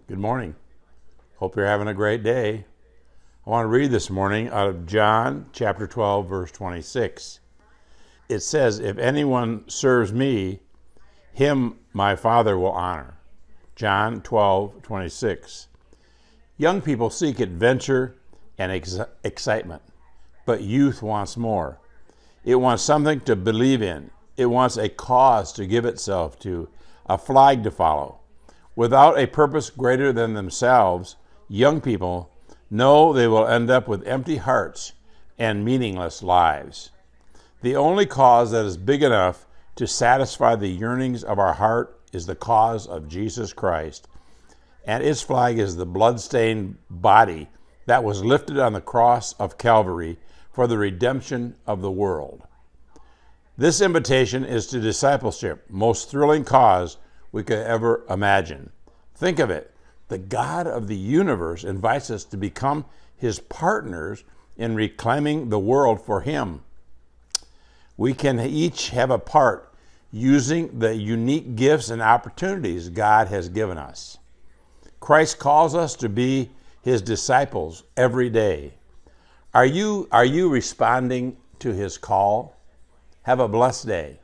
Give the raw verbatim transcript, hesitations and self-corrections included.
Good morning. Hope you're having a great day. I want to read this morning out of John chapter twelve, verse twenty-six. It says, "If anyone serves me, him my Father will honor." John twelve, twenty-six. Young people seek adventure and ex- excitement, but youth wants more. It wants something to believe in. It wants a cause to give itself to, a flag to follow. Without a purpose greater than themselves, young people know they will end up with empty hearts and meaningless lives. The only cause that is big enough to satisfy the yearnings of our heart is the cause of Jesus Christ, and its flag is the blood-stained body that was lifted on the cross of Calvary for the redemption of the world. This invitation is to discipleship, most thrilling cause we could ever imagine. Think of it. The God of the universe invites us to become his partners in reclaiming the world for him. We can each have a part using the unique gifts and opportunities God has given us. Christ calls us to be his disciples every day. Are you, are you responding to his call? Have a blessed day.